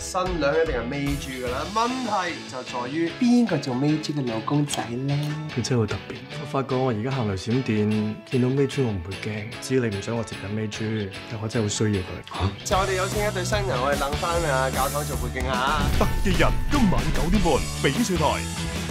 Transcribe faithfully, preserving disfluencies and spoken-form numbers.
新娘一定係尾豬噶啦，問題就在於邊個做尾豬嘅老公仔咧？ 佢真係好特別。我發覺我而家行雷閃電，見到尾豬我唔會驚，只要你唔想我接近尾豬，但我真係好需要佢。嚇！ 就我哋有請一對新人，我哋諗翻啊教堂做背景啊！ 特技人今晚九點半，翡翠台。